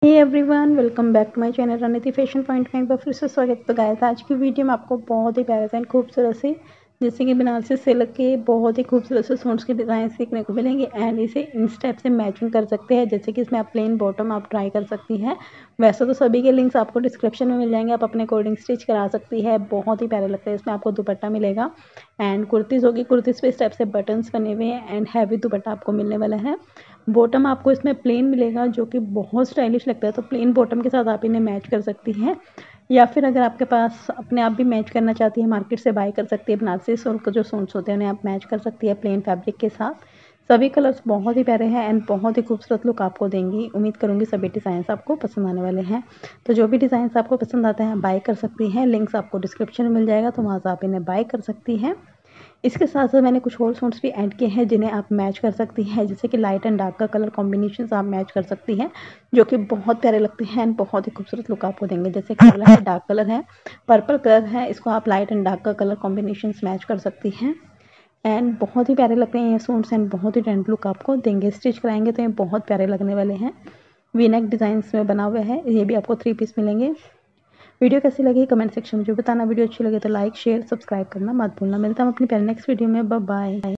Hey everyone, welcome back to my channel Rananiti fashion point में एक बार फिर से स्वागत। तो गाइस, आज की वीडियो में आपको बहुत ही प्यारे एंड खूबसूरत से जैसे कि बनारसी सिल्क के बहुत ही खूबसूरत से सूट्स के डिज़ाइन सीखने को मिलेंगे एंड इसे इन स्टेप से मैचिंग कर सकते हैं। जैसे कि इसमें आप प्लेन बॉटम आप ट्राई कर सकती हैं। वैसे तो सभी के लिंक्स आपको डिस्क्रिप्शन में मिल जाएंगे, आप अपने अकॉर्डिंग स्टिच करा सकती है। बहुत ही प्यारे लगते हैं। इसमें आपको दुपट्टा मिलेगा एंड कुर्तीज़ होगी, कुर्तीज़ पे इस टाइप से बटन्स बने हुए हैं एंड हैवी दुपट्टा आपको मिलने वाला है। बॉटम आपको इसमें प्लेन मिलेगा जो कि बहुत स्टाइलिश लगता है, तो प्लेन बॉटम के साथ आप इन्हें मैच कर सकती हैं। या फिर अगर आपके पास अपने आप भी मैच करना चाहती है, मार्केट से बाय कर सकती है। बनारसी सिल्क जो सूट्स होते हैं उन्हें आप मैच कर सकती है प्लेन फैब्रिक के साथ। सभी कलर्स बहुत ही प्यारे हैं एंड बहुत ही खूबसूरत लुक आपको देंगी। उम्मीद करूंगी सभी डिज़ाइंस आपको पसंद आने वाले हैं। तो जो भी डिज़ाइंस आपको पसंद आते हैं बाय कर सकती हैं। लिंक्स आपको डिस्क्रिप्शन में मिल जाएगा, तो वहाँ से आप इन्हें बाय कर सकती हैं। इसके साथ साथ मैंने कुछ और सूट्स भी ऐड किए हैं जिन्हें आप मैच कर सकती हैं। जैसे कि लाइट एंड डार्क का कलर कॉम्बिनेशन आप मैच कर सकती हैं, जो कि बहुत प्यारे लगते हैं एंड बहुत ही खूबसूरत लुक आपको देंगे। जैसे कि अगला डार्क कलर है, पर्पल कलर है, इसको आप लाइट एंड डार्क का कलर कॉम्बिनेशन मैच कर सकती हैं एंड बहुत ही प्यारे लगते हैं ये सूट्स एंड बहुत ही ट्रेंड लुक आपको देंगे। स्टिच कराएंगे तो ये बहुत प्यारे लगने वाले हैं। वी नेक डिज़ाइंस में बना हुआ है, ये भी आपको 3 पीस मिलेंगे। वीडियो कैसी लगी कमेंट सेक्शन में जो बताना। वीडियो अच्छी लगे तो लाइक शेयर सब्सक्राइब करना मत भूलना। मिलता हूँ अपनी नेक्स्ट वीडियो में। Bye bye.